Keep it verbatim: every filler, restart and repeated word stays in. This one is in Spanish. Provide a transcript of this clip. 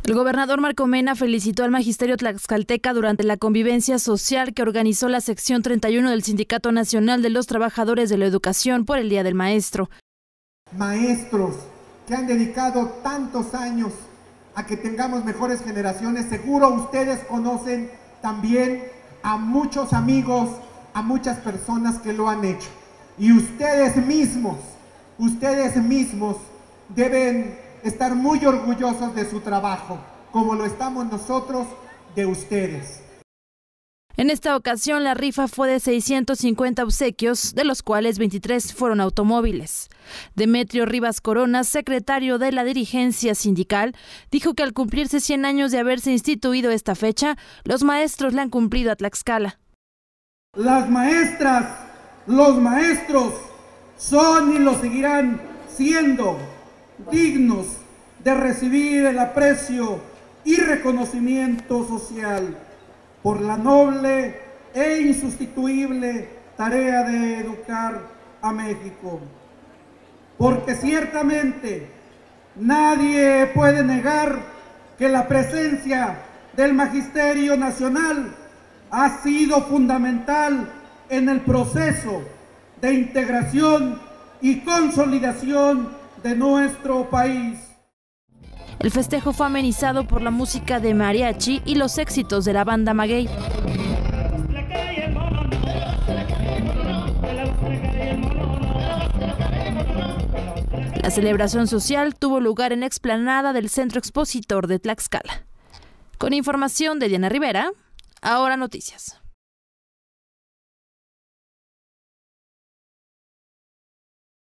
El gobernador Marco Mena felicitó al magisterio tlaxcalteca durante la convivencia social que organizó la sección treinta y uno del Sindicato Nacional de los Trabajadores de la Educación por el Día del Maestro. Maestros que han dedicado tantos años a que tengamos mejores generaciones, seguro ustedes conocen también a muchos amigos, a muchas personas que lo han hecho. Y ustedes mismos, ustedes mismos deben estar muy orgullosos de su trabajo, como lo estamos nosotros de ustedes. En esta ocasión, la rifa fue de seiscientos cincuenta obsequios, de los cuales veintitrés fueron automóviles. Demetrio Rivas Corona, secretario de la dirigencia sindical, dijo que al cumplirse cien años de haberse instituido esta fecha, los maestros la han cumplido a Tlaxcala. Las maestras, los maestros son y lo seguirán siendo dignos de recibir el aprecio y reconocimiento social por la noble e insustituible tarea de educar a México. Porque ciertamente nadie puede negar que la presencia del Magisterio Nacional ha sido fundamental en el proceso de integración y consolidación de nuestro país. El festejo fue amenizado por la música de mariachi y los éxitos de la banda Maguey. La celebración social tuvo lugar en la explanada del Centro Expositor de Tlaxcala. Con información de Diana Rivera, Ahora Noticias.